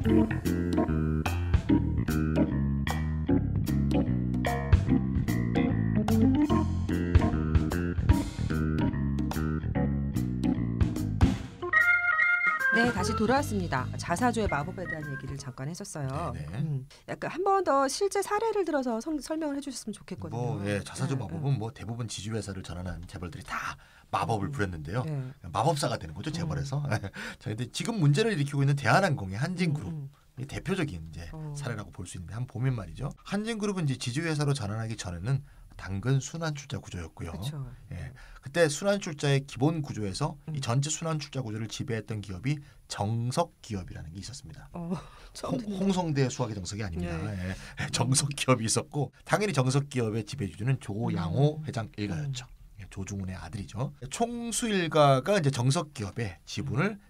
네, 다시 돌아왔습니다. 자사주의 마법에 대한 얘기를 잠깐 했었어요. 약간 한 번 더 실제 사례를 들어서 설명을 해주셨으면 좋겠거든요. 자사주 마법은 뭐 대부분 지주회사를 전환한 재벌들이 다 마법을 부렸는데요. 마법사가 되는 거죠, 재벌에서. 자, 근데 지금 문제를 일으키고 있는 대한항공의 한진그룹. 대표적인 이제 사례라고 볼 수 있는데 한번 보면 말이죠. 한진그룹은 이제 지주회사로 전환하기 전에는 당근 순환출자 구조였고요. 그때 순환출자의 기본 구조에서 이 전체 순환출자 구조를 지배했던 기업이 정석기업이라는 게 있었습니다. 홍성대 수학의 정석이 아닙니다. 정석기업이 있었고 당연히 정석기업의 지배주주는 조양호 회장 일가였죠. 조중훈의 아들이죠. 총수 일가가 이제 정석기업의 지분을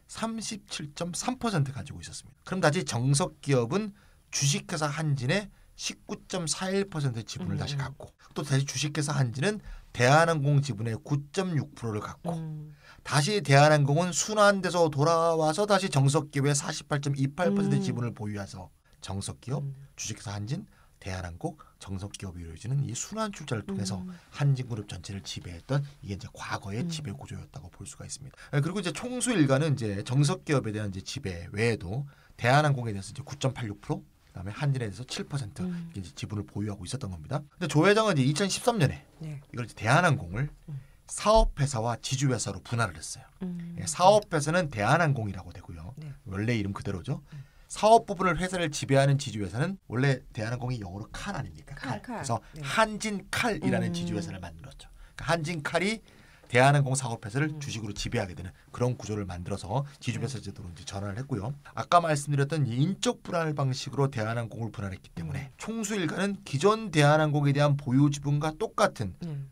37.3% 가지고 있었습니다. 그럼 다시 정석기업은 주식회사 한진의 19.41% 지분을 다시 갖고 또 다시 주식회사 한진은 대한항공 지분의 9.6%를 갖고 다시 대한항공은 순환돼서 돌아와서 다시 정석기업의 48.28% 지분을 보유해서 정석기업, 주식회사 한진, 대한항공, 정석기업이 이루어지는 이 순환출자를 통해서 한진그룹 전체를 지배했던 이게 이제 과거의 지배 구조였다고 볼 수가 있습니다. 그리고 이제 총수 일가는 이제 정석기업에 대한 이제 지배 외에도 대한항공에 대해서 이제 9.86%, 그다음에 한진에 대해서 7% 이제 지분을 보유하고 있었던 겁니다. 근데 조 회장은 이제 2013년에 이걸 이제 대한항공을 사업회사와 지주회사로 분할을 했어요. 사업회사는 대한항공이라고 되고요. 원래 이름 그대로죠. 사업 부분을 회사를 지배하는 지주회사는 원래 대한항공이 영어로 칼 아닙니까? 칼. 그래서 한진칼이라는 지주회사를 만들었죠. 그러니까 한진칼이 대한항공 사업회사를 주식으로 지배하게 되는 그런 구조를 만들어서 지주회사 제도로 이제 전환을 했고요. 아까 말씀드렸던 인적 분할 방식으로 대한항공을 분할했기 때문에 총수 일가는 기존 대한항공에 대한 보유 지분과 똑같은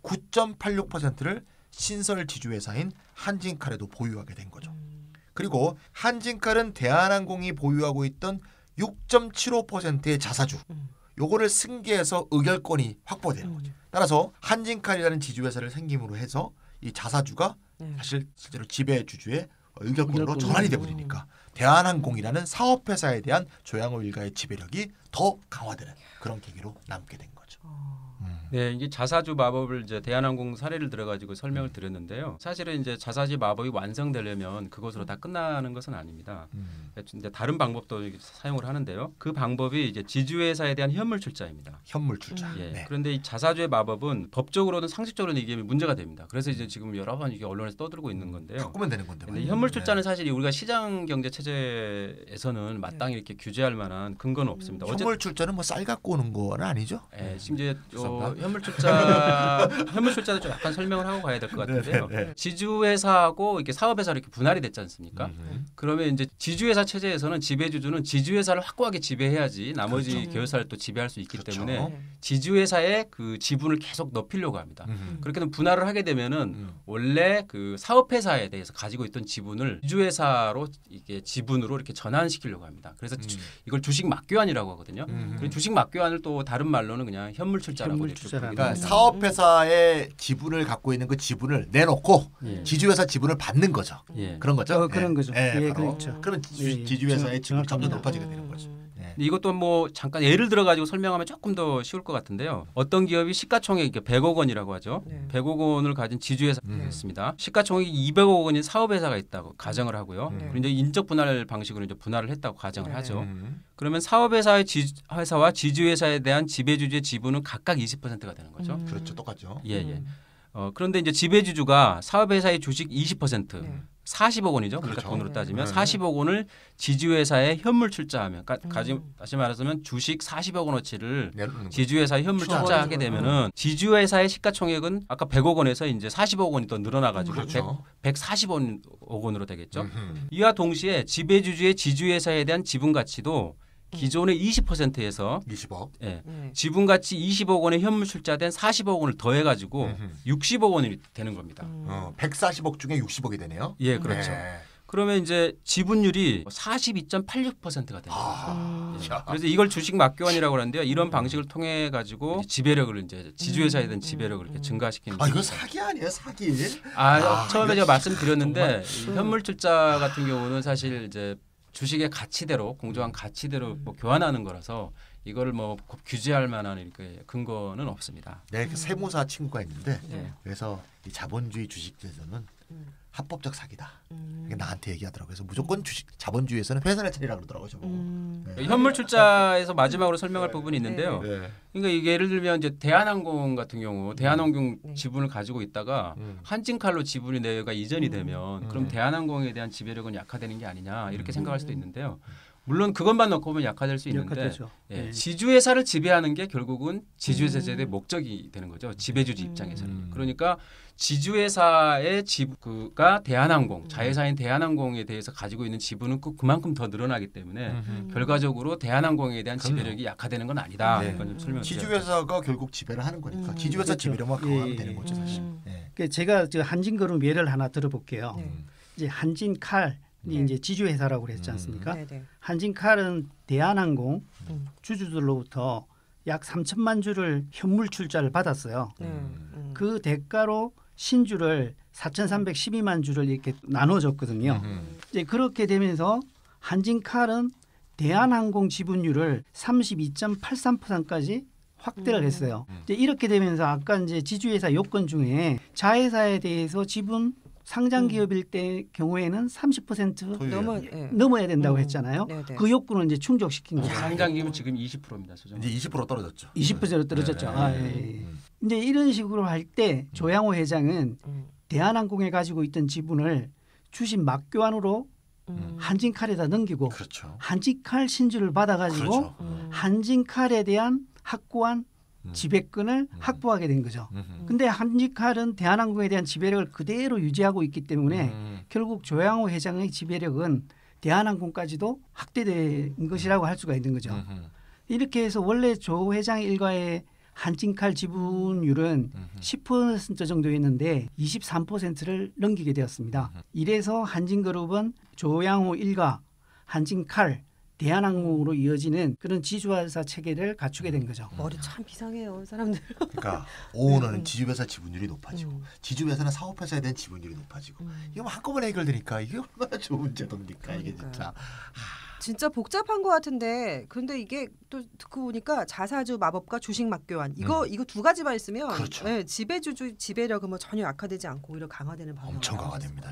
9.86%를 신설 지주회사인 한진칼에도 보유하게 된 거죠. 그리고 한진칼은 대한항공이 보유하고 있던 6.75%의 자사주 요거를 승계해서 의결권이 확보되는 거죠. 따라서 한진칼이라는 지주회사를 생김으로 해서 이 자사주가 사실 실제로 지배주주의 의결권으로 전환이 돼버리니까 대한항공이라는 사업회사에 대한 조양호 일가의 지배력이 더 강화되는 그런 계기로 남게 된 거죠. 네, 이게 자사주 마법을 이제 대한항공 사례를 들어가지고 설명을 드렸는데요. 사실은 이제 자사주 마법이 완성되려면 그것으로 다 끝나는 것은 아닙니다. 이제 다른 방법도 사용을 하는데요. 그 방법이 이제 지주회사에 대한 현물 출자입니다. 현물 출자. 그런데 이 자사주의 마법은 법적으로는 상식적으로는 이게 문제가 됩니다. 그래서 이제 지금 여러 번 이게 언론에서 떠들고 있는 건데요. 바꾸면 되는 건데. 근데 현물 출자는 사실 우리가 시장 경제 체제에서는 마땅히 이렇게 규제할 만한 근거는 없습니다. 현물 출자는 뭐 쌀 갖고 오는 건 아니죠? 지금 이제 현물 출자도 좀 약간 설명을 하고 가야 될 것 같은데요. 지주회사하고 이렇게 사업회사로 이렇게 분할이 됐지 않습니까? 그러면 이제 지주회사 체제에서는 지배주주는 지주회사를 확고하게 지배해야지 나머지 계열사를 또 지배할 수 있기 때문에 지주회사의 그 지분을 계속 높이려고 합니다. 그렇게 되면 분할을 하게 되면은 원래 그 사업회사에 대해서 가지고 있던 지분을 지주회사로 이게 지분으로 이렇게 전환시키려고 합니다. 그래서 이걸 주식 막교환이라고 하거든요. 주식 막교환을 또 다른 말로는 그냥 현물 출자라고 그러니까 사업회사의 지분을 갖고 있는 그 지분을 내놓고 지주회사 지분을 받는 거죠. 그런 거죠. 그런 거죠. 그렇죠. 그러면 지주회사의 지분이 점점 높아지게 되는 거죠. 이것도 뭐 잠깐 예를 들어 가지고 설명하면 조금 더 쉬울 것 같은데요. 어떤 기업이 시가총액이 100억 원이라고 하죠. 100억 원을 가진 지주회사가 있습니다. 시가총액이 200억 원인 사업회사가 있다고 가정을 하고요. 그리고 이제 인적 분할 방식으로 이제 분할을 했다고 가정을 하죠. 그러면 사업회사의 회사와 지주회사에 대한 지배주주의 지분은 각각 20%가 되는 거죠. 그렇죠, 똑같죠. 그런데 이제 지배주주가 사업회사의 주식 20%, 40억 원이죠. 그러니까 그렇죠. 돈으로 따지면 40억 원을 지주회사에 현물 출자하면, 그러니까 다시 말하자면 주식 40억 원어치를 지주회사에 현물 출자하게 되면은 지주회사의 시가총액은 아까 100억 원에서 이제 40억 원이 더 늘어나가지고 140억 원으로 되겠죠. 이와 동시에 지배주주의 지주회사에 대한 지분 가치도 기존의 20%에서 20억. 지분 가치 20억 원에 현물 출자된 40억 원을 더해가지고 60억 원이 되는 겁니다. 140억 중에 60억이 되네요. 그렇죠. 그러면 이제 지분율이 42.86%가 되는 거죠. 그래서 이걸 주식 막교환이라고 하는데요. 이런 방식을 통해 가지고 지배력을 이제 지주회사에 대한 지배력을 이렇게 증가시키는. 이거 사기 아니에요, 사기? 처음에 제가 말씀드렸는데 현물 출자 같은 경우는 사실 이제 주식의 가치대로 공정한 가치대로 뭐 교환하는 거라서 이거를 뭐 규제할 만한 이렇게 근거는 없습니다. 네, 세무사 친구가 있는데 그래서 이 자본주의 주식제도는 합법적 사기다. 이게 나한테 얘기하더라고요. 그래서 무조건 자본주의에서는 회사를 차리라고 그러더라고요. 네. 현물 출자에서 마지막으로 설명할 부분이 있는데요. 네. 그러니까 이게 예를 들면 이제 대한항공 같은 경우 대한항공 지분을 가지고 있다가 한진칼로 지분이 내가 이전이 되면 그럼 대한항공에 대한 지배력은 약화되는 게 아니냐 이렇게 생각할 수도 있는데요. 물론 그것만 놓고 보면 약화될 수 있는데 지주회사를 지배하는 게 결국은 지주회사 제도의 목적이 되는 거죠. 지배주주 입장에서는. 그러니까 지주회사의 지분가 대한항공, 자회사인 대한항공에 대해서 가지고 있는 지분은 그만큼 더 늘어나기 때문에 결과적으로 대한항공에 대한 지배력이 약화되는 건 아니다. 지주회사가 결국 지배를 하는 거니까 지주회사 그렇죠. 지배력만 강화하면 되는 거죠, 사실. 제가 제가 예를 하나 들어볼게요. 이제 한진칼 이제 지주회사라고 그랬지 않습니까? 한진칼은 대한항공 주주들로부터 약 3천만 주를 현물 출자를 받았어요. 그 대가로 신주를 4,312만 주를 이렇게 나눠줬거든요. 이제 그렇게 되면서 한진칼은 대한항공 지분율을 32.83%까지 확대를 했어요. 이제 이렇게 되면서 아까 이제 지주회사 요건 중에 자회사에 대해서 지분 상장 기업일 때 경우에는 30% 넘어야 된다고 했잖아요. 그 요건을 이제 충족시킨 거죠. 상장 기업은 지금 20%입니다. 이제 20% 떨어졌죠. 20% 떨어졌죠. 이제 이런 식으로 할 때 조양호 회장은 대한항공에 가지고 있던 지분을 주식 막교환으로 한진칼에다 넘기고 한진칼 신주를 받아가지고 한진칼에 대한 확고한 지배권을 확보하게 된 거죠. 근데 한진칼은 대한항공에 대한 지배력을 그대로 유지하고 있기 때문에 결국 조양호 회장의 지배력은 대한항공까지도 확대된 것이라고 할 수가 있는 거죠. 이렇게 해서 원래 조 회장 일가의 한진칼 지분율은 10% 정도였는데 23%를 넘기게 되었습니다. 이래서 한진그룹은 조양호 일가, 한진칼, 대한항공으로 이어지는 그런 지주회사 체계를 갖추게 된 거죠. 머리 참 비상해요, 사람들. 그러니까 오너는 지주회사 지분율이 높아지고 지주회사는 사업회사에 대한 지분율이 높아지고 이거 한꺼번에 해결되니까 이게 얼마나 좋은 제도입니까? 이게 진짜. 진짜 복잡한 것 같은데 근데 이게 또 듣고 보니까 자사주 마법과 주식 막교환 이거 두 가지만 있으면 지배주주 지배력은 뭐 전혀 약화되지 않고 오히려 강화되는 방향 엄청 강화됩니다.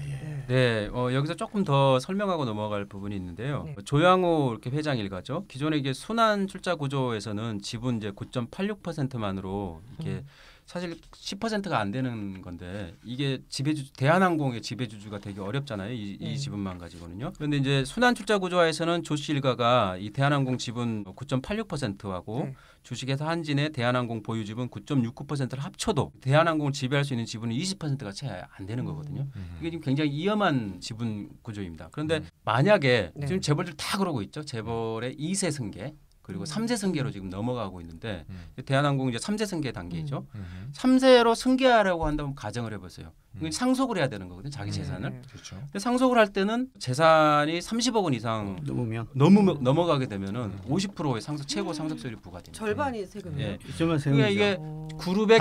여기서 조금 더 설명하고 넘어갈 부분이 있는데요. 조양호 이렇게 회장 일가죠. 기존의 이게 순환 출자 구조에서는 지분 이제 9.86%만으로 이게 사실 10%가 안 되는 건데 이게 지배주 대한항공의 지배주주가 되게 어렵잖아요. 이 지분만 가지고는요. 그런데 이제 순환 출자 구조화에서는 조씨 일가가 이 대한항공 지분 9.86%하고 주식회사 한진의 대한항공 보유 지분 9.69%를 합쳐도 대한항공을 지배할 수 있는 지분은 20%가 채 안 되는 거거든요. 이게 지금 굉장히 위험한 지분 구조입니다. 그런데 만약에 지금 재벌들 다 그러고 있죠. 재벌의 2세 승계 그리고 3세 승계로 지금 넘어가고 있는데 대한항공 이제 3세 승계 단계이죠. 3세로 승계하려고 한다면 가정을 해보세요. 상속을 해야 되는 거거든요. 자기 재산을. 근데 상속을 할 때는 재산이 30억 원 이상 넘어가게 되면은 50%의 최고 상속세율이 부과됩니다. 절반이 세금이에요. 그러니까 이게 그룹의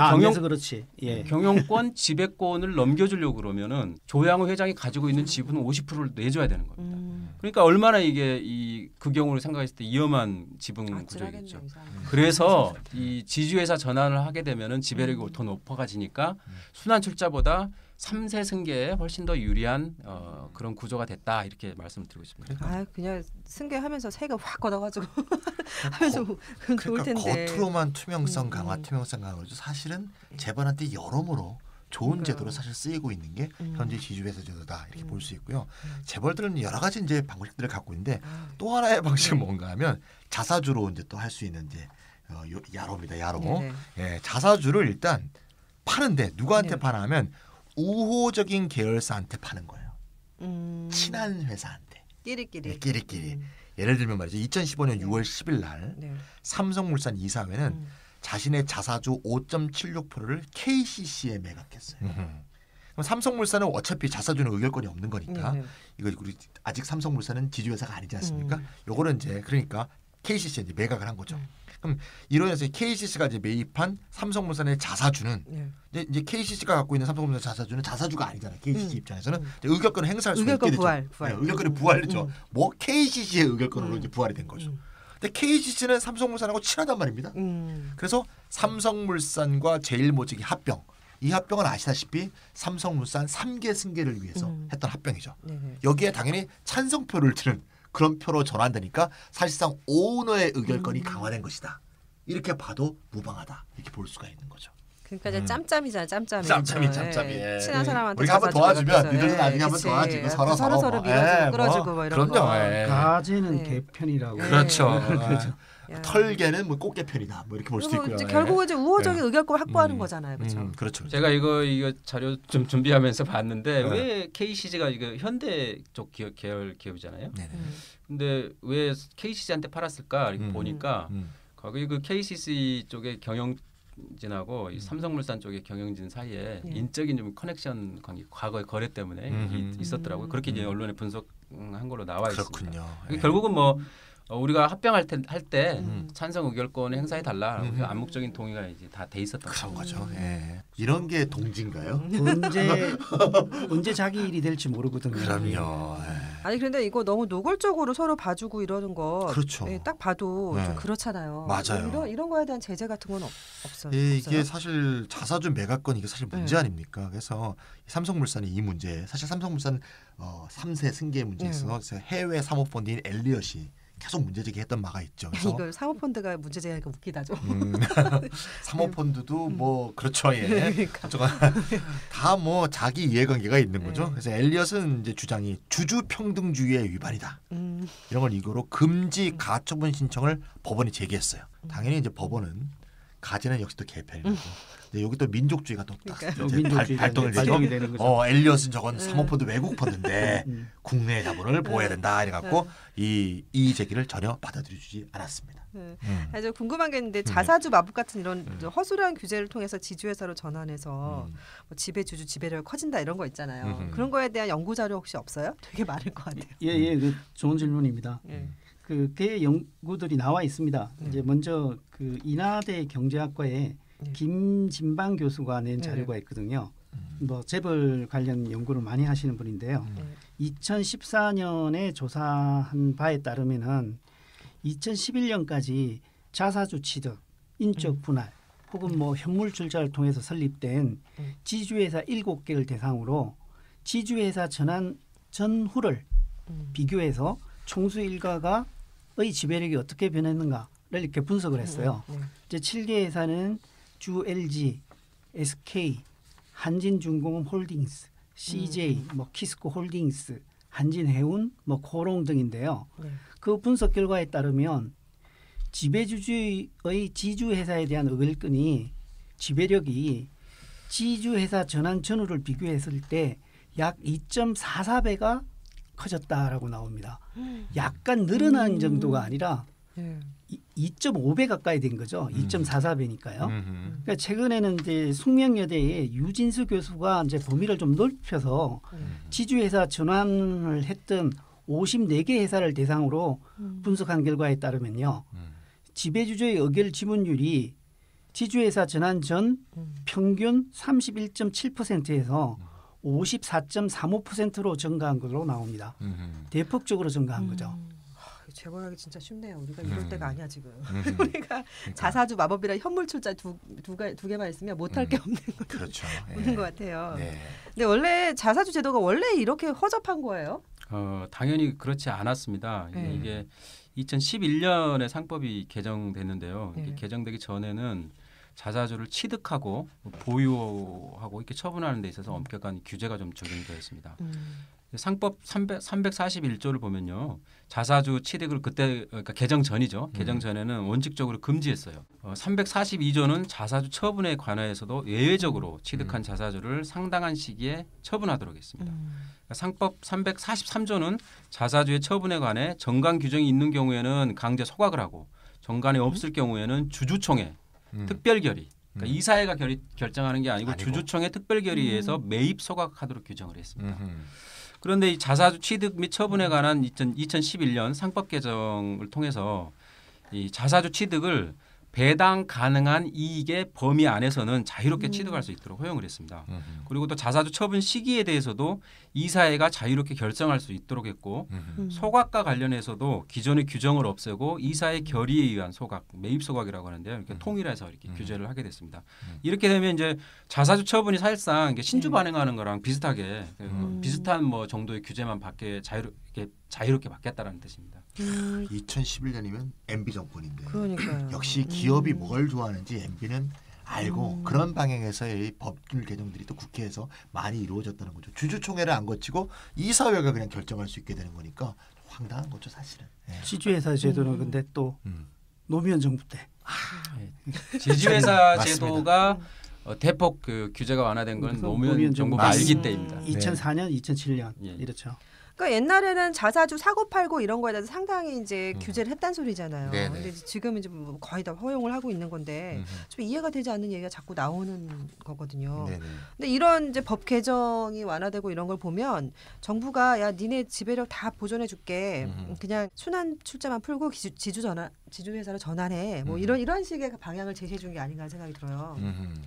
경영권 지배권을 넘겨주려고 그러면은 조양호 회장이 가지고 있는 지분은 50%를 내줘야 되는 겁니다. 그러니까 얼마나 이게 그 경우를 생각했을 때 위험한 지분 구조이겠죠. 그래서 이 지주회사 전환을 하게 되면은 지배력이 더 높아가지니까 순환 출자보다 3세 승계에 훨씬 더 유리한 그런 구조가 됐다 이렇게 말씀을 드리고 있습니다. 그냥 승계하면서 세금 확 걷어가지고 하면서 좋을 텐데. 겉으로만 투명성 강화, 투명성 강화죠. 사실은 재벌한테 여러모로 좋은 제도로 사실 쓰이고 있는 게 현재 지주회사 제도다 이렇게 볼 수 있고요. 재벌들은 여러 가지 이제 방식들을 갖고 있는데 또 하나의 방식은 뭔가 하면 자사주로 이제 또 할 수 있는 이제 야로입니다. 야로. 자사주를 일단 파는데 누구한테 파냐면 우호적인 계열사한테 파는 거예요. 친한 회사한테. 끼리끼리. 예를 들면 말이죠. 2015년 6월 10일 날 삼성물산 이사회는 자신의 자사주 5.76%를 KCC에 매각했어요. 그럼 삼성물산은 어차피 자사주는 의결권이 없는 거니까 이거 우리 아직 삼성물산은 지주회사가 아니지 않습니까? 요거는 이제 그러니까 KCC에 이제 매각을 한 거죠. 그럼 이로 인해서 KCC가 이제 매입한 삼성물산의 자사주는 이제 KCC가 갖고 있는 삼성물산 자사주는 자사주가 아니잖아요. KCC 입장에서는 의결권을 행사할 수가 있게 되죠. 부활. 의결권의 부활이죠. 뭐 KCC의 의결권으로 이제 부활이 된 거죠. 근데 KCC는 삼성물산하고 친하단 말입니다. 그래서 삼성물산과 제일모직이 합병. 이 합병은 아시다시피 삼성물산 3개 승계를 위해서 했던 합병이죠. 여기에 당연히 찬성표를 드는 그런 표로 전환되니까 사실상 오너의 의결권이 강화된 것이다. 이렇게 봐도 무방하다. 이렇게 볼 수가 있는 거죠. 그러니까 이제 짬짬이잖아요. 짬짬이. 짬짬이. 친한 사람한테 우리가 한번 도와주면 니들도 나중에 한번 도와주고 서로 밀어주고 끌어주고 뭐 이런 거. 가지는 개편이라고. 그렇죠. 털개는 뭐 꽃게편이다. 뭐 이렇게 볼 수도 있고요. 이제 결국은 이제 우호적인 의결권 확보하는 거잖아요. 그렇죠. 그렇죠. 제가 이거 자료 좀 준비하면서 봤는데 왜 KCC가 이거 현대 쪽 계열 기업이잖아요. 근데 왜 KCC한테 팔았을까 이렇게 보니까 거기 그 KCC 쪽의 경영진하고 이 삼성물산 쪽의 경영진 사이에 인적인 좀 커넥션 관계, 과거의 거래 때문에 있었더라고요. 그렇게 이제 언론에 분석한 걸로 나와 있습니다. 그렇군요. 결국은 뭐 우리가 합병할 때 찬성 의결권을 행사해 달라 암묵적인 동의가 이제 다 돼 있었던 그런 거죠. 이런 게 동지인가요? 언제 자기 일이 될지 모르거든요. 그럼요. 아니 그런데 이거 너무 노골적으로 서로 봐주고 이러는 거, 그렇죠. 딱 봐도 좀 그렇잖아요. 맞아요. 이런 거에 대한 제재 같은 건 없어요. 이게 사실 자사주 매각권 이게 사실 문제 아닙니까? 그래서 삼성물산이 이 문제, 사실 삼성물산 3세 승계 문제에 있어서 해외 사모펀드인 엘리엇이 계속 문제 제기했던 바가 있죠. 이걸 사모펀드가 문제 제기하니까 웃기다죠. 사모펀드도 뭐 그렇죠. 다 뭐 자기 이해관계가 있는 거죠. 그래서 엘리엇은 이제 주장이 주주 평등주의의 위반이다. 이런 걸 이거로 금지 가처분 신청을 법원이 제기했어요. 당연히 이제 법원은 가지는 역시 또 개편이고. 여기 또 민족주의가 또 발동을 되죠. 엘리엇은 저건 사모펀드 외국 펀드인데 국내 자본을 보호해야 된다 이래갖고 이 제기를 전혀 받아들여주지 않았습니다. 아주 궁금한 게 있는데 자사주 마법 같은 이런 허술한 규제를 통해서 지주회사로 전환해서 뭐 지배주주 지배력이 커진다 이런 거 있잖아요. 그런 거에 대한 연구 자료 혹시 없어요? 되게 많을 것 같아요. 그 좋은 질문입니다. 그 연구들이 나와 있습니다. 이제 먼저 그 인하대 경제학과에 김진방 교수가 낸 자료가 있거든요. 뭐 재벌 관련 연구를 많이 하시는 분인데요. 2014년에 조사한 바에 따르면은 2011년까지 자사주 취득, 인적 분할 혹은 뭐 현물 출자를 통해서 설립된 지주회사 7개를 대상으로 지주회사 전환 전후를 비교해서 총수 일가가의 지배력이 어떻게 변했는가를 이렇게 분석을 했어요. 이제 7개 회사는 주 LG, SK, 한진중공업 홀딩스, CJ, 뭐 키스코 홀딩스, 한진해운, 뭐 코롱 등인데요. 그 분석 결과에 따르면 지배주주의 지주회사에 대한 의결권이 지배력이 지주회사 전환 전후를 비교했을 때 약 2.44배가 커졌다라고 나옵니다. 약간 늘어난 정도가 아니라 2.5배 가까이 된 거죠. 2.44배니까요. 그러니까 최근에는 이제 숙명여대의 유진수 교수가 이제 범위를 좀 넓혀서 지주회사 전환을 했던 54개 회사를 대상으로 분석한 결과에 따르면요. 지배주주의 의결 지분율이 지주회사 전환 전 평균 31.7%에서 54.35%로 증가한 것으로 나옵니다. 대폭적으로 증가한 거죠. 재벌하기 진짜 쉽네요. 우리가 이럴 때가 아니야 지금. 우리가 자사주 마법이랑 현물 출자 두 개만 있으면 못할 게 없는 거 그렇죠. 없는 것 같아요. 근데 원래 자사주 제도가 원래 이렇게 허접한 거예요? 당연히 그렇지 않았습니다. 이게 2011년에 상법이 개정됐는데요. 이게 개정되기 전에는 자사주를 취득하고 보유하고 이렇게 처분하는 데 있어서 엄격한 규제가 좀 적용되어 있습니다. 상법 341조를 보면요. 자사주 취득을 그때 그러니까 개정 전이죠. 개정 전에는 원칙적으로 금지했어요. 342조는 자사주 처분에 관하여서도 예외적으로 취득한 자사주를 상당한 시기에 처분하도록 했습니다. 상법 343조는 자사주의 처분에 관해 정관 규정이 있는 경우에는 강제 소각을 하고 정관이 없을 경우에는 주주총회 특별결의 그러니까 이사회가 결정하는 게 아니고 주주총회 특별결의에서 매입 소각하도록 규정을 했습니다. 그런데 이 자사주 취득 및 처분에 관한 2011년 상법 개정을 통해서 이 자사주 취득을 배당 가능한 이익의 범위 안에서는 자유롭게 취득할 수 있도록 허용을 했습니다. 그리고 또 자사주 처분 시기에 대해서도 이사회가 자유롭게 결정할 수 있도록 했고 소각과 관련해서도 기존의 규정을 없애고 이사회 결의에 의한 소각, 매입 소각이라고 하는데요. 이렇게 통일해서 이렇게 규제를 하게 됐습니다. 이렇게 되면 이제 자사주 처분이 사실상 이게 신주 발행하는 거랑 비슷하게 비슷한 뭐 정도의 규제만 받게 자유롭게 받겠다라는 뜻입니다. 2011년이면 MB 정권인데 그러니까요. 역시 기업이 뭘 좋아하는지 MB는 알고 그런 방향에서의 법률 개정들이 또 국회에서 많이 이루어졌다는 거죠. 주주총회를 안 거치고 이사회가 그냥 결정할 수 있게 되는 거니까 황당한 거죠 사실은. 예. 지주회사 제도는 근데 또 노무현 정부 때 지주회사 제도가 대폭 그 규제가 완화된 건 노무현 정부 말기 때입니다. 2004년, 2007년 이렇죠. 그러니까 옛날에는 자사주 사고 팔고 이런 거에 대해서 상당히 이제 규제를 했단 소리잖아요. 네네. 근데 지금은 이제 뭐 거의 다 허용을 하고 있는 건데 좀 이해가 되지 않는 얘기가 자꾸 나오는 거거든요. 네네. 근데 이런 이제 법 개정이 완화되고 이런 걸 보면 정부가 야 니네 지배력 다 보존해 줄게. 그냥 순환 출자만 풀고 지주회사로 전환해. 뭐 이런 식의 방향을 제시해 준 게 아닌가 생각이 들어요.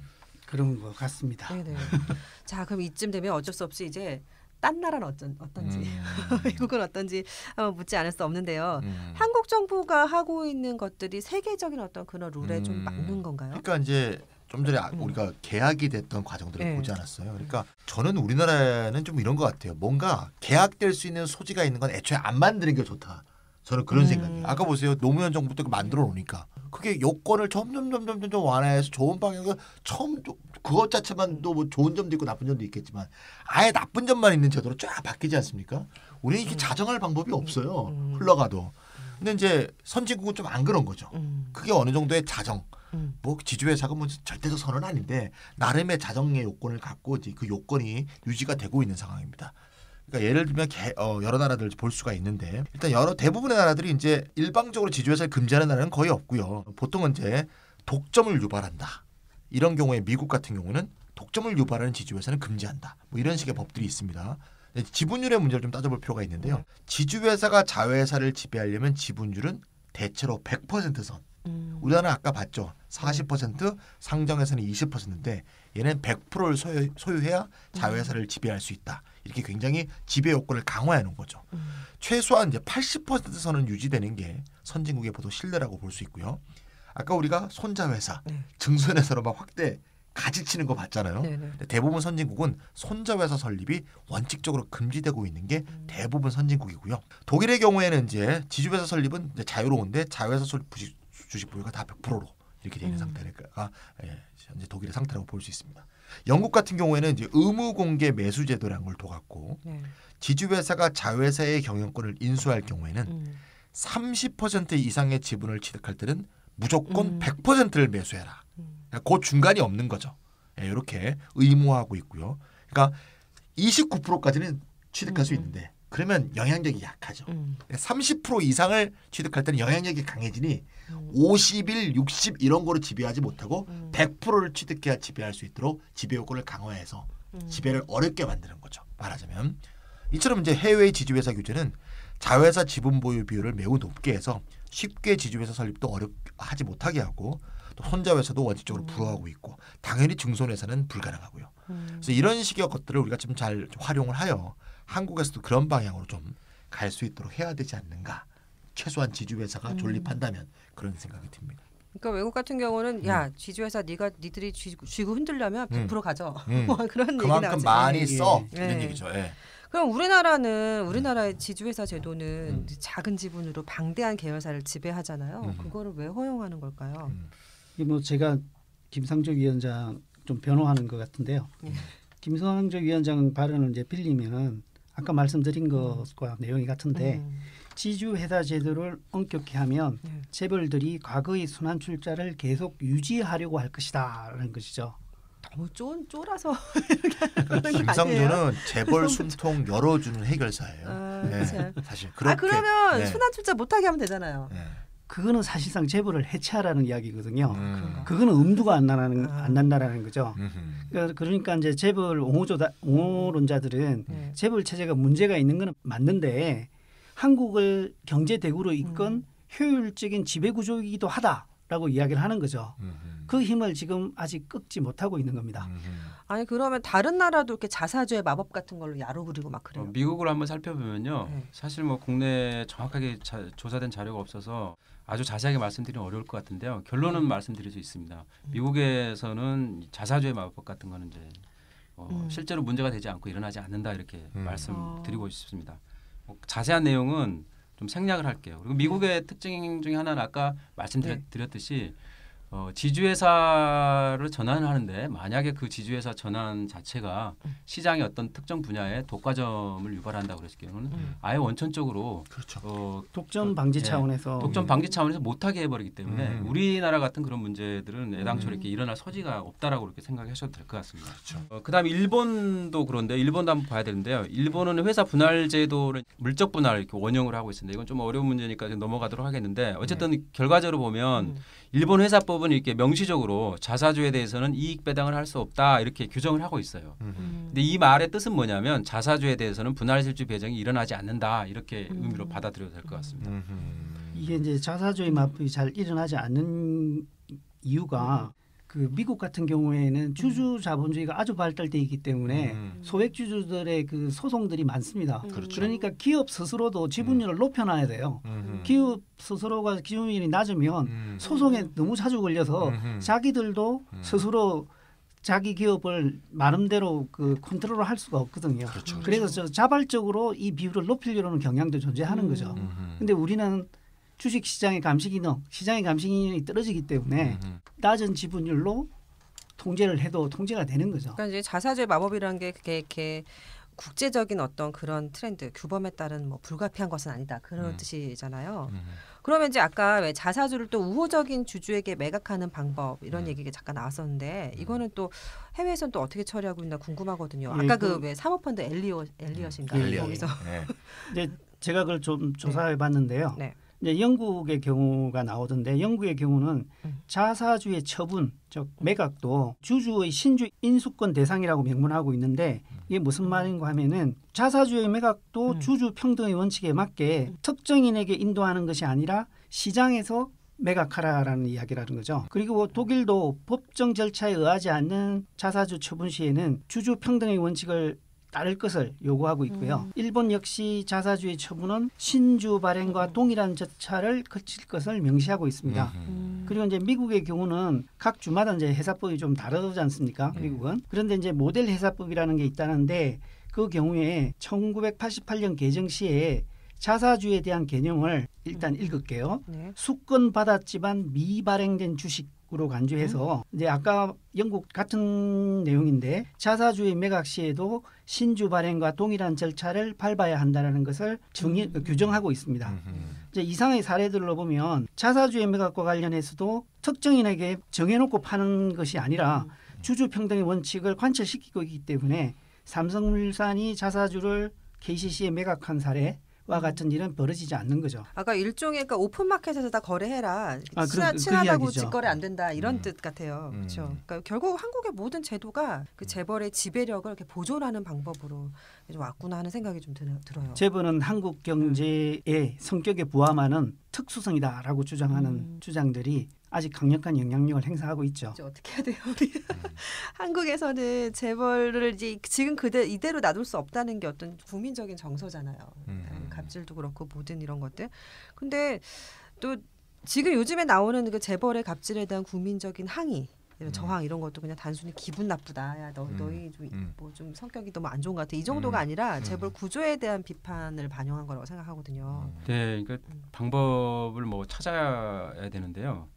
그런 것 같습니다. 네네. 자 그럼 이쯤 되면 어쩔 수 없이 이제 딴 나라는 어떤지 미국은 어떤지 묻지 않을 수 없는데요. 한국 정부가 하고 있는 것들이 세계적인 어떤 그런 룰에 좀 맞는 건가요? 그러니까 이제 좀 전에 우리가 계약이 됐던 과정들을 보지 않았어요. 그러니까 저는 우리나라는 좀 이런 것 같아요. 뭔가 계약될 수 있는 소지가 있는 건 애초에 안 만드는 게 좋다. 저는 그런 생각이에요. 아까 보세요. 노무현 정부 때 만들어 놓으니까 그게 요건을 점점 완화해서 좋은 방향을 처음 그것 자체만도 뭐 좋은 점도 있고 나쁜 점도 있겠지만 아예 나쁜 점만 있는 제도로 쫙 바뀌지 않습니까? 우리는 이게 자정할 방법이 없어요. 흘러가도. 근데 이제 선진국은 좀 안 그런 거죠. 그게 어느 정도의 자정. 뭐 지주회사가 뭐 절대적 선언은 아닌데 나름의 자정의 요건을 갖고 이제 그 요건이 유지가 되고 있는 상황입니다. 그러니까 예를 들면 여러 나라들 볼 수가 있는데 일단 대부분의 나라들이 이제 일방적으로 지주회사를 금지하는 나라는 거의 없고요. 보통은 이제 독점을 유발한다. 이런 경우에 미국 같은 경우는 독점을 유발하는 지주회사는 금지한다. 뭐 이런 식의 법들이 있습니다. 지분율의 문제를 좀 따져볼 필요가 있는데요. 지주회사가 자회사를 지배하려면 지분율은 대체로 100% 선. 우리나라 아까 봤죠. 40% 상정회사는 20%인데 얘는 100%를 소유해야 자회사를 지배할 수 있다. 이렇게 굉장히 지배 요건을 강화해 놓은 거죠. 최소한 이제 80% 선은 유지되는 게 선진국의 보통 신뢰라고 볼 수 있고요. 아까 우리가 손자회사, 증손회사로 막 확대 가지치는 거 봤잖아요. 대부분 선진국은 손자회사 설립이 원칙적으로 금지되고 있는 게 대부분 선진국이고요. 독일의 경우에는 이제 지주회사 설립은 이제 자유로운데 자회사 설립 주식 보유가 다 100%로 이렇게 되는 상태가 현재 독일의 상태라고 볼 수 있습니다. 영국 같은 경우에는 이제 의무 공개 매수 제도라는 걸 둬갖고 지주회사가 자회사의 경영권을 인수할 경우에는 30% 이상의 지분을 취득할 때는 무조건 100%를 매수해라. 그 중간이 없는 거죠. 이렇게 의무화하고 있고요. 그러니까 29%까지는 취득할 수 있는데 그러면 영향력이 약하죠. 30% 이상을 취득할 때는 영향력이 강해지니 50일, 60 이런 거로 지배하지 못하고 100%를 취득해야 지배할 수 있도록 지배 요건을 강화해서 지배를 어렵게 만드는 거죠. 말하자면 이처럼 이제 해외의 지주회사 규제는 자회사 지분 보유 비율을 매우 높게 해서 쉽게 지주회사 설립도 하지 못하게 하고 또 손자회사도 원칙적으로 불허하고 있고 당연히 증손회사는 불가능하고요. 그래서 이런 식의 것들을 우리가 좀 잘 활용을 하여 한국에서도 그런 방향으로 좀 갈 수 있도록 해야 되지 않는가. 최소한 지주회사가 존립한다면 그런 생각이 듭니다. 그러니까 외국 같은 경우는 야 지주회사 니들이 쥐고 흔들려면 100% 가져. 그런 얘기 나오죠. 그만큼 많이 써 이런 얘기죠. 그럼 우리나라의 지주회사 제도는 작은 지분으로 방대한 계열사를 지배하잖아요. 그거를 왜 허용하는 걸까요? 뭐 제가 김상조 위원장 좀 변호하는 것 같은데요. 김상조 위원장 발언을 이제 빌리면은 아까 말씀드린 것과 내용이 같은데 지주회사 제도를 엄격히 하면 재벌들이 과거의 순환 출자를 계속 유지하려고 할 것이다라는 것이죠. 너무 쫄아서 김상조는 재벌 숨통 열어주는 해결사예요. 사실 그렇게. 그러면 순환 출자 못하게 하면 되잖아요. 그거는 사실상 재벌을 해체하라는 이야기거든요. 그거는 엄두가 안 난다라는 거죠. 그러니까 이제 재벌 옹호론자들은 재벌 체제가 문제가 있는 건 맞는데 한국을 경제 대국으로 이끈 효율적인 지배 구조이기도 하다. 라고 이야기를 하는 거죠. 그 힘을 지금 아직 꺾지 못하고 있는 겁니다. 아니 그러면 다른 나라도 이렇게 자사주의 마법 같은 걸로 야로 부리고 막 그래요? 미국을 한번 살펴보면요. 네. 사실 뭐 국내에 정확하게 조사된 자료가 없어서 아주 자세하게 말씀드리면 어려울 것 같은데요. 결론은 말씀드릴 수 있습니다. 미국에서는 자사주의 마법 같은 거는 이제 실제로 문제가 되지 않고 일어나지 않는다 이렇게 말씀드리고 싶습니다. 자세한 내용은 좀 생략을 할게요. 그리고 미국의 특징 중에 하나는 아까 말씀드렸듯이 지주회사를 전환을 하는데 만약에 그 지주회사 전환 자체가 시장의 어떤 특정 분야에 독과점을 유발한다고 그랬을 경우는 아예 원천적으로 그렇죠. 독점 방지 차원에서 독점 방지 차원에서 못하게 해버리기 때문에 우리나라 같은 그런 문제들은 애당초 이렇게 일어날 소지가 없다라고 이렇게 생각하셔도 될 것 같습니다. 그렇죠. 그다음에 일본도 그런데 일본도 한번 봐야 되는데요. 일본은 회사 분할 제도를 물적 분할 이렇게 원형을 하고 있습니다. 이건 좀 어려운 문제니까 좀 넘어가도록 하겠는데 어쨌든 결과적으로 보면 일본 회사법은 이렇게 명시적으로 자사주에 대해서는 이익 배당을 할 수 없다 이렇게 규정을 하고 있어요. 근데 이 말의 뜻은 뭐냐면 자사주에 대해서는 분할 실주 배정이 일어나지 않는다 이렇게 의미로 받아들여도 될 것 같습니다. 이게 이제 자사주의 마법이 잘 일어나지 않는 이유가 그 미국 같은 경우에는 주주 자본주의가 아주 발달돼 있기 때문에 소액 주주들의 그 소송들이 많습니다. 그러니까 기업 스스로도 지분율을 높여놔야 돼요. 기업 스스로가 지분율이 낮으면 소송에 너무 자주 걸려서 자기들도 스스로 자기 기업을 나름대로 그 컨트롤을 할 수가 없거든요. 그렇죠. 그래서 자발적으로 이 비율을 높이려는 경향도 존재하는 거죠. 근데 우리는 주식 시장의 감시 기능, 시장의 감시 기능이 떨어지기 때문에 낮은 지분율로 통제를 해도 통제가 되는 거죠. 그러니까 이제 자사주의 마법이라는 게 그게 이렇게 국제적인 어떤 그런 트렌드, 규범에 따른 뭐 불가피한 것은 아니다 그런 뜻이잖아요. 그러면 이제 아까 왜 자사주를 또 우호적인 주주에게 매각하는 방법 이런 얘기가 잠깐 나왔었는데 이거는 또 해외에서는 또 어떻게 처리하고 있나 궁금하거든요. 아까 그 왜 사모펀드 엘리엇인가 거기서 이제 제가 그걸 좀 조사해봤는데요. 네. 이제 영국의 경우가 나오던데 영국의 경우는 자사주의 처분, 즉 매각도 주주의 신주 인수권 대상이라고 명문하고 있는데 이게 무슨 말인가 하면은 자사주의 매각도 주주 평등의 원칙에 맞게 특정인에게 인도하는 것이 아니라 시장에서 매각하라라는 이야기라는 거죠. 그리고 독일도 법정 절차에 의하지 않는 자사주 처분 시에는 주주 평등의 원칙을 따를 것을 요구하고 있고요. 일본 역시 자사주의 처분은 신주 발행과 동일한 절차를 거칠 것을 명시하고 있습니다. 그리고 이제 미국의 경우는 각 주마다 이제 회사법이 좀 다르지 않습니까? 미국은. 그런데 이제 모델 회사법이라는 게 있다는데 그 경우에 1988년 개정 시에 자사주에 대한 개념을 일단 읽을게요. 네. 수권 받았지만 미발행된 주식으로 간주해서 이제 아까 영국 같은 내용인데 자사주의 매각 시에도 신주 발행과 동일한 절차를 밟아야 한다는 것을 규정하고 있습니다. 이제 이상의 사례들로 보면 자사주의 매각과 관련해서도 특정인에게 정해놓고 파는 것이 아니라 주주 평등의 원칙을 관철시키고 있기 때문에 삼성물산이 자사주를 KCC에 매각한 사례와 같은 일은 벌어지지 않는 거죠. 아까 일종의 그러니까 오픈마켓에서 다 거래해라. 친하다고 직거래 안 된다 이런 뜻 같아요. 그렇죠. 그러니까 결국 한국의 모든 제도가 그 재벌의 지배력을 이렇게 보존하는 방법으로 왔구나 하는 생각이 좀 들어요. 재벌은 한국 경제의 성격에 부합하는 특수성이다라고 주장하는 주장들이 아직 강력한 영향력을 행사하고 있죠. 어떻게 해야 돼요, 우리? 한국에서는 재벌을 이제 지금 이대로 놔둘 수 없다는 게 어떤 국민적인 정서잖아요. 갑질도 그렇고 모든 이런 것들. 근데 또 지금 요즘에 나오는 그 재벌의 갑질에 대한 국민적인 항의, 저항 이런 것도 그냥 단순히 기분 나쁘다. 야, 너희 뭐 좀 성격이 너무 안 좋은 것 같아. 이 정도가 아니라 재벌 구조에 대한 비판을 반영한 거라고 생각하거든요. 네, 그러니까 방법을 뭐 찾아야 되는데요.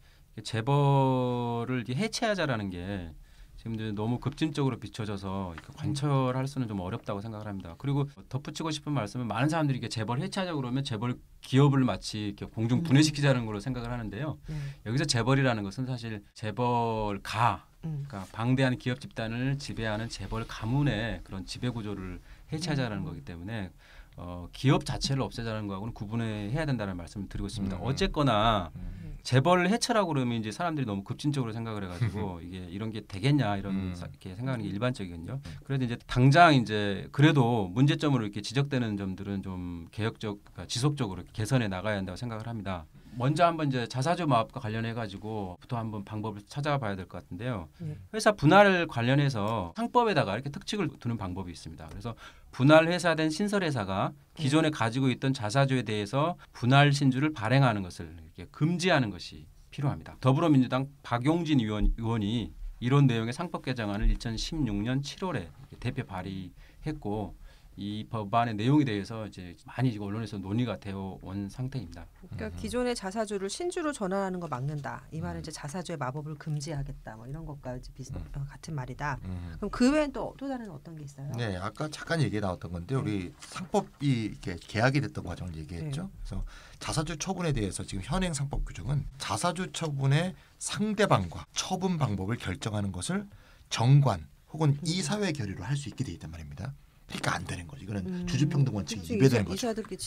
재벌을 해체하자라는 게 지금 너무 급진적으로 비춰져서 관철할 수는 좀 어렵다고 생각을 합니다. 그리고 덧붙이고 싶은 말씀은 많은 사람들이 이게 재벌 해체하자 그러면 재벌 기업을 마치 이렇게 공중 분해시키자는 걸로 생각을 하는데요. 여기서 재벌이라는 것은 사실 재벌가, 그러니까 방대한 기업 집단을 지배하는 재벌 가문의 그런 지배 구조를 해체하자는 거기 때문에 기업 자체를 없애자는 거하고는 구분해야 된다는 말씀을 드리고 있습니다. 어쨌거나 재벌 해체라고 그러면 이제 사람들이 너무 급진적으로 생각을 해가지고 이게 이런 게 되겠냐 이런 이렇게 생각하는 게 일반적이거든요. 그래도 이제 당장 이제 그래도 문제점으로 이렇게 지적되는 점들은 좀 개혁적, 그러니까 지속적으로 개선해 나가야 한다고 생각을 합니다. 먼저 한번 이제 자사주 마법과 관련해 가지고 또 한번 방법을 찾아봐야 될 것 같은데요. 회사 분할 관련해서 상법에다가 이렇게 특칙을 두는 방법이 있습니다. 그래서 분할 회사된 신설 회사가 기존에 가지고 있던 자사주에 대해서 분할 신주를 발행하는 것을 이렇게 금지하는 것이 필요합니다. 더불어민주당 박용진 의원이 이런 내용의 상법 개정안을 2016년 7월에 대표 발의했고 이 법안의 내용에 대해서 이제 많이 언론에서 논의가 되어 온 상태입니다. 그러니까 기존의 자사주를 신주로 전환하는 거 막는다. 이 말은 이제 자사주의 마법을 금지하겠다. 뭐 이런 것과 같은 말이다. 그럼 그 외엔 또 다른 어떤 게 있어요? 네, 아까 잠깐 얘기 나왔던 건데 우리 상법이 이렇게 개혁이 됐던 과정을 얘기했죠. 그래서 자사주 처분에 대해서 지금 현행 상법 규정은 자사주 처분의 상대방과 처분 방법을 결정하는 것을 정관 혹은 이사회 결의로 할 수 있게 돼 있단 말입니다. 그러니까 안 되는 거죠. 이거는 주주평등 원칙이 위배되는 거죠.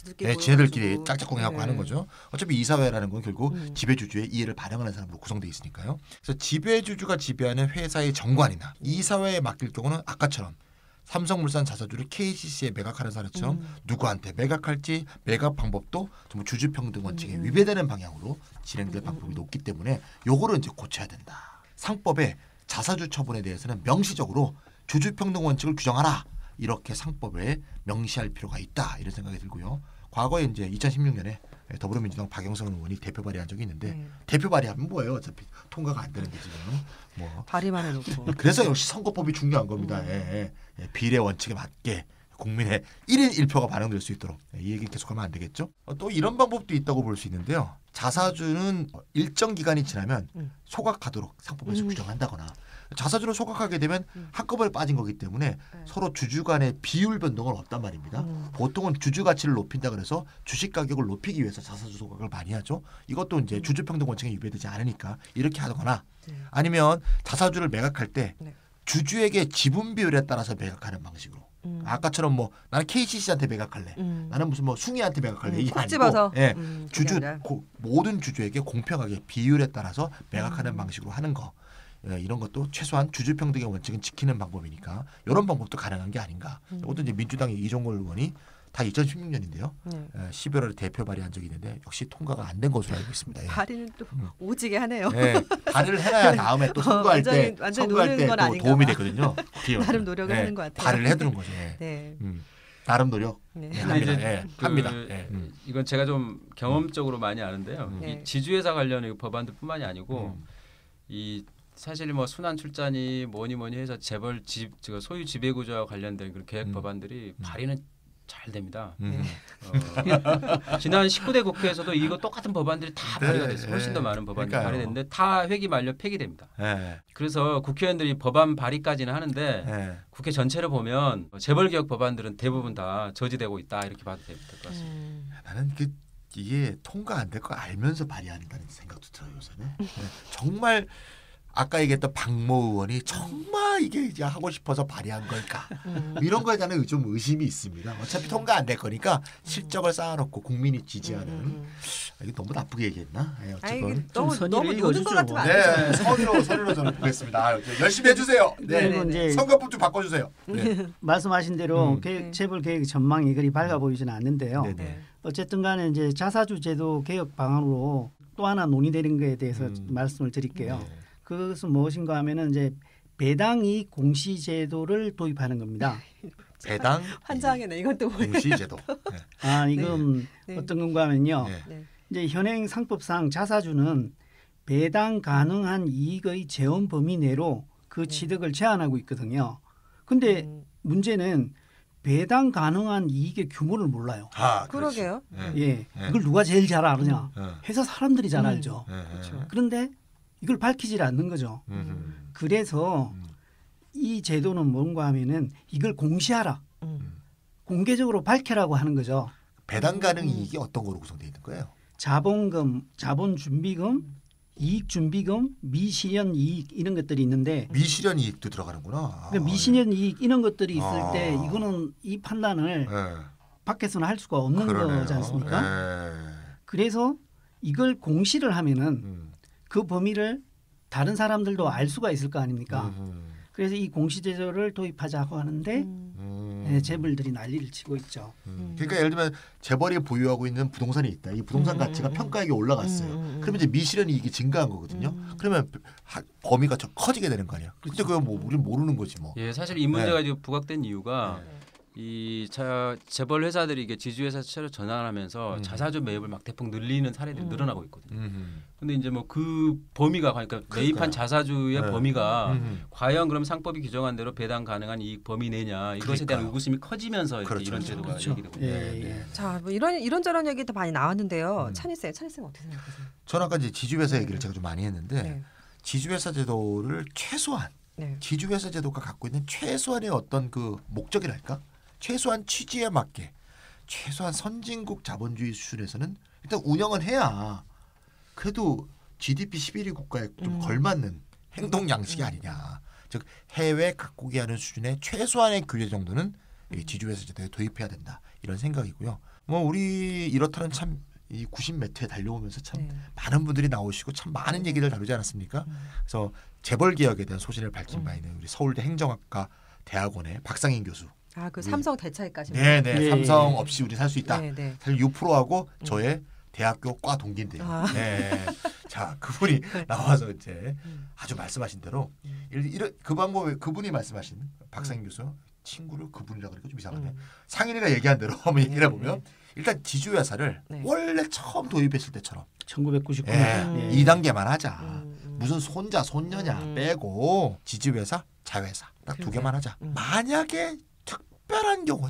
지네들끼리 짝짝꿍해갖고 하는 거죠. 어차피 이사회라는 건 결국 지배주주의 이해를 반영하는 사람으로 구성되어 있으니까요. 그래서 지배주주가 지배하는 회사의 정관이나 이사회에 맡길 경우는 아까처럼 삼성물산 자사주를 KCC에 매각하는 사례처럼 누구한테 매각할지 매각 방법도 전부 주주평등 원칙에 위배되는 방향으로 진행될 방법이 높기 때문에 요거를 이제 고쳐야 된다. 상법에 자사주 처분에 대해서는 명시적으로 주주평등 원칙을 규정하라. 이렇게 상법에 명시할 필요가 있다 이런 생각이 들고요. 과거에 이제 2016년에 더불어민주당 박영선 의원이 대표 발의한 적이 있는데 대표 발의하면 뭐예요? 어차피 통과가 안 되는데 지금 뭐 발의만 해놓고. 그래서 역시 선거법이 중요한 겁니다. 비례 원칙에 맞게 국민의 1인 1표가 반영될 수 있도록 이 얘기 계속하면 안 되겠죠? 또 이런 방법도 있다고 볼 수 있는데요. 자사주는 일정 기간이 지나면 소각하도록 상법에서 규정한다거나 자사주를 소각하게 되면 한꺼번에 빠진 거기 때문에 서로 주주 간의 비율 변동은 없단 말입니다. 보통은 주주 가치를 높인다 그래서 주식 가격을 높이기 위해서 자사주 소각을 많이 하죠. 이것도 이제 주주평등 원칙에 위배되지 않으니까 이렇게 하거나 아니면 자사주를 매각할 때 주주에게 지분 비율에 따라서 매각하는 방식으로. 아까처럼 뭐 나는 KCC한테 매각할래. 나는 무슨 뭐 숭이한테 매각할래. 이게 아니고 주주 모든 주주에게 공평하게 비율에 따라서 매각하는 방식으로 하는 거. 이런 것도 최소한 주주평등의 원칙은 지키는 방법이니까 이런 방법도 가능한 게 아닌가. 이것도 이제 민주당의 이종걸 의원이 다 2016년인데요. 11월에 대표 발의한 적이 있는데 역시 통과가 안 된 것으로 알고 있습니다. 발의는 또 오지게 하네요. 발의를 해놔야 다음에 또 선거할 때 또 도움이 되거든요. 나름 노력을 하는 것 같아요. 발의를 해두는 거죠. 나름 노력 합니다. 이건 제가 좀 경험적으로 많이 아는데요. 이 지주회사 관련의 법안들뿐만이 아니고 이 사실 뭐 순환 출자니 뭐니 해서 재벌 소유 지배 구조와 관련된 그런 계획 법안들이 발의는 잘 됩니다. 지난 19대 국회에서도 이거 똑같은 법안들이 다 발의가 됐어요. 훨씬 더 많은 법안들이 발의됐는데 다 회기 만료 폐기됩니다. 그래서 국회의원들이 법안 발의까지는 하는데 국회 전체를 보면 재벌 개혁 법안들은 대부분 다 저지되고 있다 이렇게 봐도 될 것 같습니다. 나는 이게 통과 안 될 거 알면서 발의한다는 생각도 들어요. 요새는 정말 아까 얘기했던 박모 의원이 정말 이게 이제 하고 싶어서 발의한 걸까 이런 거에 대한 좀 의심이 있습니다. 어차피 통과 안 될 거니까 실적을 쌓아놓고 국민이 지지하는 이게 너무 나쁘게 얘기했나? 어쨌든 너무 노는 것 같으면 안 되죠. 서류로 저는 보겠습니다. 열심히 해주세요. 선거법 좀 바꿔주세요. 말씀하신 대로 재벌 개혁 전망이 그리 밝아 보이지는 않는데요. 어쨌든 간에 이제 자사주 제도 개혁 방안으로 또 하나 논의되는 것에 대해서 말씀을 드릴게요. 그것은 무엇인가 하면은 이제 배당이익 공시제도를 도입하는 겁니다. 배당 환장하네 이것도 공시제도. 이건 어떤 건가 하면요. 이제 현행 상법상 자사주는 배당 가능한 이익의 재원 범위 내로 그 취득을 제한하고 있거든요. 근데 문제는 배당 가능한 이익의 규모를 몰라요. 그러게요. 이걸 누가 제일 잘 알느냐? 회사 사람들이 잘 알죠. 그런데 이걸 밝히질 않는 거죠. 그래서 이 제도는 뭔가 하면은 이걸 공시하라. 공개적으로 밝혀라고 하는 거죠. 배당 가능 이익이 어떤 거로 구성되어 있는 거예요? 자본금, 자본준비금, 이익준비금, 미실현 이익 이런 것들이 있는데 미실현 이익도 들어가는구나. 그러니까 미실현 이익 이런 것들이 있을 때 이거는 이 판단을 밖에서는 할 수가 없는 거지 않습니까? 그래서 이걸 공시를 하면은 그 범위를 다른 사람들도 알 수가 있을 거 아닙니까? 그래서 이 공시제도를 도입하자고 하는데 재벌들이 난리를 치고 있죠. 그러니까 예를 들면 재벌이 보유하고 있는 부동산이 있다. 이 부동산 가치가 평가액이 올라갔어요. 그러면 이제 미실현 이익이 증가한 거거든요. 그러면 범위가 좀 커지게 되는 거 아니야. 근데 그거 뭐 우리는 모르는 거지 뭐. 예, 사실 이 문제가 이제 부각된 이유가 이 재벌 회사들이 이게 지주회사로 전환하면서 자사주 매입을 막 대폭 늘리는 사례들이 늘어나고 있거든요. 근데 이제 뭐 그 범위가 그러니까 매입한 자사주의 범위가 과연 그럼 상법이 규정한 대로 배당 가능한 이익 범위 내냐 이것에 대한 의구심이 커지면서 이런 제도가 얘기되고 있습니다. 자, 뭐 이런저런 얘기 도 많이 나왔는데요. 찬희 쌤 어떻게 생각하세요? 저는 아까 이제 지주회사 얘기를 제가 좀 많이 했는데 지주회사 제도를 최소한 지주회사 제도가 갖고 있는 최소한의 어떤 그 목적이랄까? 최소한 취지에 맞게 최소한 선진국 자본주의 수준에서는 일단 운영은 해야 그래도 GDP 11위 국가에 좀 걸맞는 행동 양식이 아니냐. 즉 해외 각국이 하는 수준의 최소한의 규제 정도는 지주회사 제도에 도입해야 된다. 이런 생각이고요. 뭐 우리 이렇다는 참 이 90몇 회 달려오면서 참 많은 분들이 나오시고 참 많은 얘기를 다루지 않았습니까? 그래서 재벌 개혁에 대한 소신을 밝힌 바 있는 우리 서울대 행정학과 대학원의 박상인 교수. 그 삼성 대차에까지. 네네. 삼성 없이 우리 살 수 있다. 사실 유프로하고 저의 대학교 과 동기인데요. 네. 자, 그분이 나와서 이제 아주 말씀하신 대로 그 방법에 그분이 말씀하신 박상인 교수 친구를 그분이라 그러니까 좀 이상하네. 상인이가 얘기한 대로 한번 얘기를 해보면 일단 지주회사를 원래 처음 도입했을 때처럼 1999년 2단계만 하자. 무슨 손자 손녀냐 빼고 지주회사 자회사 딱 2개만 하자. 만약에 특별한 경우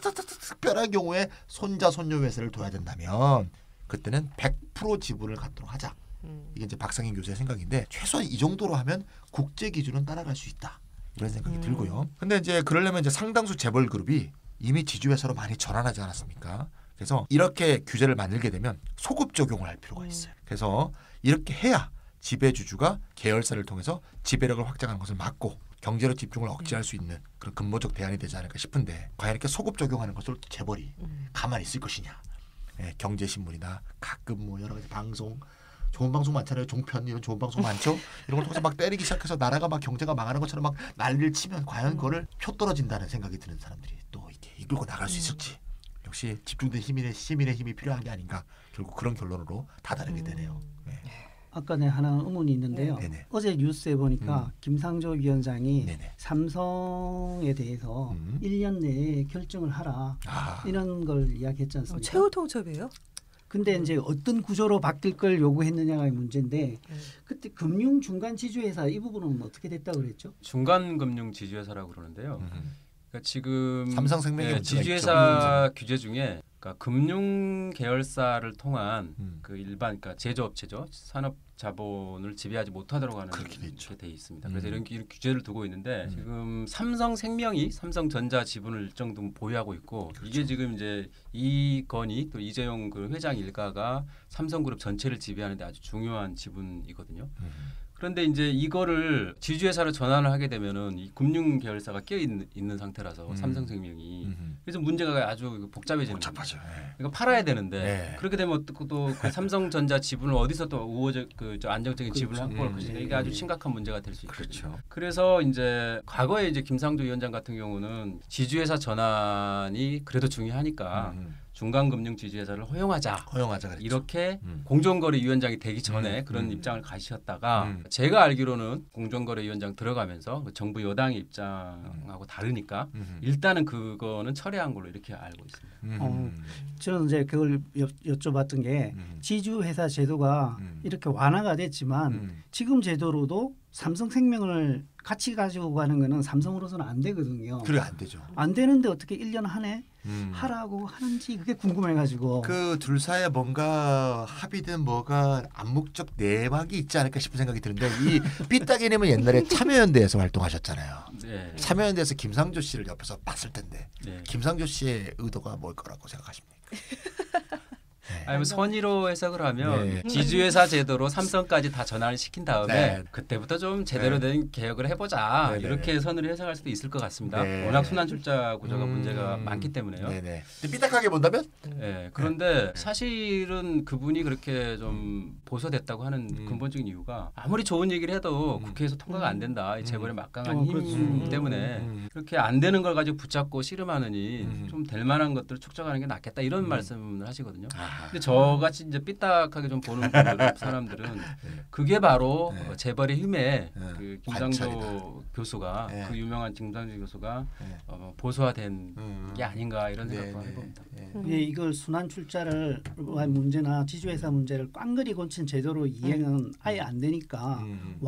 특별한 경우에 손자 손녀 회사를 둬야 된다면 그때는 100% 지분을 갖도록 하자. 이게 이제 박상인 교수의 생각인데 최소한 이 정도로 하면 국제 기준은 따라갈 수 있다. 이런 생각이 들고요. 근데 이제 그러려면 이제 상당수 재벌 그룹이 이미 지주회사로 많이 전환하지 않았습니까? 그래서 이렇게 규제를 만들게 되면 소급 적용을 할 필요가 있어요. 그래서 이렇게 해야 지배주주가 계열사를 통해서 지배력을 확장하는 것을 막고 경제로 집중을 억제할 수 있는 그런 근본적 대안이 되지 않을까 싶은데 과연 이렇게 소급 적용하는 것을 재벌이 가만히 있을 것이냐. 경제신문이나 가끔 뭐 여러 가지 방송 좋은 방송 많잖아요. 종편 이런 좋은 방송 많죠. 이런 걸 통해서 막 때리기 시작해서 나라가 막 경제가 망하는 것처럼 막 난리를 치면 과연 그거를 표 떨어진다는 생각이 드는 사람들이 또 이렇게 이끌고 나갈 수 있을지. 역시 집중된 시민의 힘이 필요한 게 아닌가. 결국 그런 결론으로 다다르게 되네요. 네. 아까 하나 의문이 있는데요. 어제 뉴스에 보니까 김상조 위원장이 삼성에 대해서 1년 내에 결정을 하라 이런 걸 이야기했지 않습니까? 최후 통첩이에요? 근데 이제 어떤 구조로 바뀔 걸 요구했느냐가 문제인데 그때 금융 중간 지주회사 이 부분은 어떻게 됐다고 그랬죠? 중간 금융 지주회사라고 그러는데요. 그러니까 지금 삼성생명의 지주회사 규제 중에 그러니까 금융 계열사를 통한 그 일반 그러니까 제조업체죠. 산업 자본을 지배하지 못하도록 하는 그렇게 돼 있습니다. 그래서 이런 규제를 두고 있는데 지금 삼성생명이 삼성전자 지분을 일정 정도 보유하고 있고 이게 지금 이제 이건희 또 이재용 그 회장 일가가 삼성그룹 전체를 지배하는 데 아주 중요한 지분이거든요. 그런데 이제 이거를 지주회사로 전환을 하게 되면은 이 금융 계열사가 끼어 있는 상태라서 삼성생명이 그래서 문제가 아주 복잡해지는 거죠. 그러니까 팔아야 되는데 그렇게 되면 또 그 삼성전자 지분을 어디서 또 우호적 안정적인 지분을 확보할 것인가 이게 아주 심각한 문제가 될 수 있거든요. 그래서 이제 과거에 이제 김상조 위원장 같은 경우는 지주회사 전환이 그래도 중요하니까. 중간금융 지주회사를 허용하자 그랬죠. 이렇게 공정거래위원장이 되기 전에 그런 입장을 가시셨다가 제가 알기로는 공정거래위원장 들어가면서 정부 여당의 입장하고 다르니까 일단은 그거는 철회한 걸로 이렇게 알고 있습니다. 저는 이제 그걸 여쭤봤던 게 지주회사 제도가 이렇게 완화가 됐지만 지금 제도로도 삼성생명을 같이 가지고 가는 거는 삼성으로서는 안 되거든요. 그래 안 되죠. 안 되는데 어떻게 1년 한해 하라고 하는지 그게 궁금해가지고. 그 둘 사이에 뭔가 합의된 뭐가 암묵적 내막이 있지 않을까 싶은 생각이 드는데 이 삐딱이님은 옛날에 참여연대에서 활동하셨잖아요. 참여연대에서 김상조 씨를 옆에서 봤을 텐데 김상조 씨의 의도가 뭘 거라고 생각하십니까? 아니 뭐 선의로 해석을 하면 지주회사 제도로 삼성까지 다 전환을 시킨 다음에 그때부터 좀 제대로 된 개혁을 해보자 이렇게 선의로 해석할 수도 있을 것 같습니다. 워낙 순환출자 구조가 문제가 많기 때문에요. 근데 삐딱하게 본다면? 그런데 사실은 그분이 그렇게 좀 보수됐다고 하는 근본적인 이유가 아무리 좋은 얘기를 해도 국회에서 통과가 안 된다. 이 재벌의 막강한 힘 때문에 그렇게 안 되는 걸 가지고 붙잡고 씨름하느니 좀 될 만한 것들을 축적하는 게 낫겠다 이런 말씀을 하시거든요. 근데 저같이 이제 삐딱하게 좀 보는 사람들은 그게 바로 재벌의 힘에 그 김상조 교수가 그 유명한 김상조 교수가 보수화된 게 아닌가 이런 생각도 해봅니다. 이걸 순환출자를 문제나 지주회사 문제를 꽝그리 고친 제도로 이행은 아예 안 되니까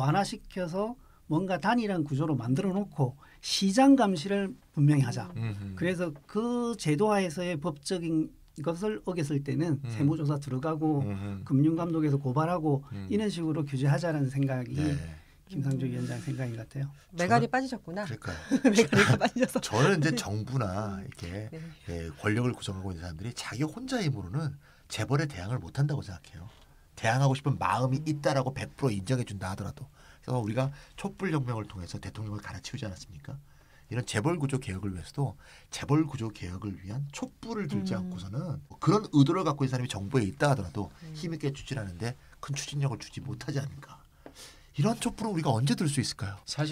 완화시켜서 뭔가 단일한 구조로 만들어 놓고 시장 감시를 분명히 하자. 그래서 그 제도하에서의 법적인 것을 어겼을 때는 세무조사 들어가고 금융감독에서 고발하고 이런 식으로 규제하자는 생각이 김상조 위원장 생각인 것 같아요. 메갈이 빠지셨구나. 그러니까요. 메갈이가 빠지셔서. 저는 이제 정부나 이렇게 권력을 구성하고 있는 사람들이 자기 혼자 힘으로는 재벌에 대항을 못한다고 생각해요. 대항하고 싶은 마음이 있다라고 100% 인정해 준다 하더라도. 그래서 우리가 촛불혁명을 통해서 대통령을 갈아치우지 않았습니까? 이런 재벌 구조 개혁을 위해서도 재벌 구조 개혁을 위한 촛불을 들지 않고서는 그런 의도를 갖고 있는 사람이 정부에 있다 하더라도 힘있게 추진하는데 큰 추진력을 주지 못하지 않을까. 이런 촛불은 우리가 언제 들 수 있을까요? 사실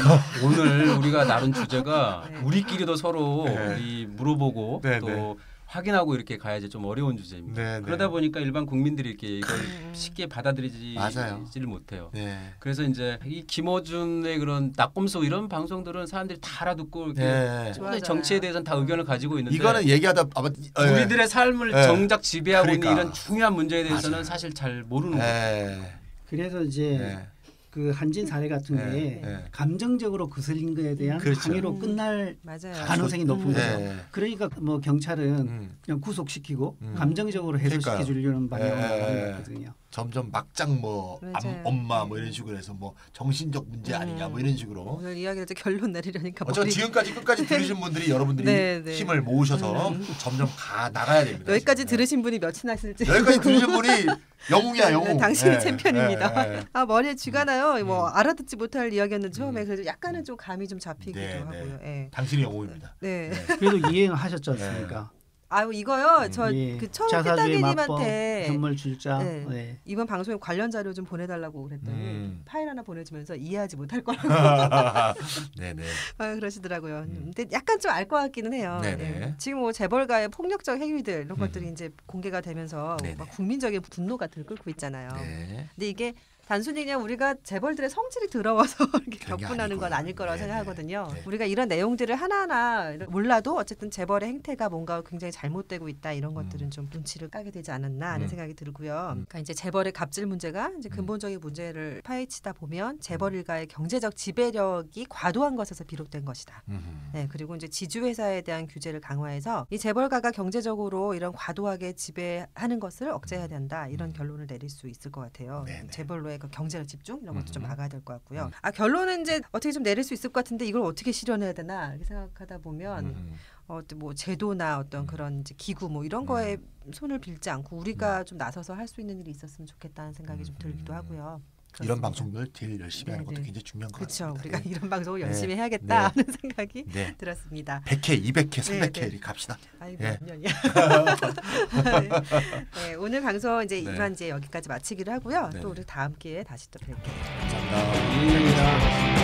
오늘 우리가 나눈 주제가 우리끼리도 서로 물어보고 또 확인하고 이렇게 가야지 좀 어려운 주제입니다. 그러다 보니까 일반 국민들이 이렇게 이걸 쉽게 받아들이지를 못해요. 그래서 이제 이 김어준의 그런 낙곰수 이런 방송들은 사람들이 다 알아듣고 이렇게 정치에 대해서는 다 의견을 가지고 있는데 이거는 얘기하다 아마 우리들의 삶을 정작 지배하고 있는 이런 중요한 문제에 대해서는 사실 잘 모르는 거예요. 그래서 이제 그 한진 사례 같은 게 감정적으로 거슬린 거에 대한 항의로 끝날 가능성이 높은 거죠. 그러니까 뭐 경찰은 그냥 구속시키고 감정적으로 해소시켜 주려는 방향으로 나가는 거거든요. 점점 막장 뭐 엄마 뭐 이런 식으로 해서 뭐 정신적 문제 아니냐 뭐 이런 식으로 오늘 이야기를 결론 내리려니까 어차피 지금까지 끝까지 들으신 분들이 여러분들이 힘을 모으셔서 점점 나가야 됩니다. 여기까지 들으신 분이 몇이나 있을지 여기까지 들으신 분이 영웅이야 영웅. 당신이 챔피언입니다. 머리에 쥐가 나요. 뭐 알아듣지 못할 이야기였는데 처음에 그래도 약간은 좀 감이 좀 잡히기도 하고요. 당신이 영웅입니다. 그래도 이행하셨지 않습니까? 아유 이거요. 저 그 처음 피따기님한테 현물 출자 이번 방송에 관련 자료 좀 보내달라고 그랬더니 파일 하나 보내주면서 이해하지 못할 거라고 그러시더라고요. 근데 약간 좀 알 것 같기는 해요. 지금 뭐 재벌가의 폭력적 행위들 이런 것들이 이제 공개가 되면서 막 국민적인 분노가 들끓고 있잖아요. 근데 이게 단순히 그냥 우리가 재벌들의 성질이 더러워서 이렇게 격분하는 건 아닐 거라고 생각하거든요. 우리가 이런 내용들을 하나하나 몰라도 어쨌든 재벌의 행태가 뭔가 굉장히 잘못되고 있다 이런 것들은 좀 눈치를 까게 되지 않았나 하는 생각이 들고요. 그러니까 이제 재벌의 갑질 문제가 이제 근본적인 문제를 파헤치다 보면 재벌 일가의 경제적 지배력이 과도한 것에서 비롯된 것이다. 그리고 이제 지주회사에 대한 규제를 강화해서 이 재벌가가 경제적으로 이런 과도하게 지배하는 것을 억제해야 된다 이런 결론을 내릴 수 있을 것 같아요. 재벌로의 그 경제력 집중 이런 것도 좀 막아야 될 것 같고요. 결론은 이제 어떻게 좀 내릴 수 있을 것 같은데 이걸 어떻게 실현해야 되나 이렇게 생각하다 보면 뭐 제도나 어떤 그런 이제 기구 뭐 이런 거에 손을 빌지 않고 우리가 좀 나서서 할 수 있는 일이 있었으면 좋겠다는 생각이 좀 들기도 하고요. 이런 방송을 제일 열심히 하는 것도 굉장히 중요한 것 같습니다. 그렇죠. 우리가 이런 방송을 열심히 해야겠다 하는 생각이 들었습니다. 100회, 200회, 300회 이렇게 갑시다. 아이고 몇 년이야. 오늘 방송 이제 이만 이제 여기까지 마치기로 하고요. 또 우리 다음 기회에 다시 또 뵐게요. 감사합니다.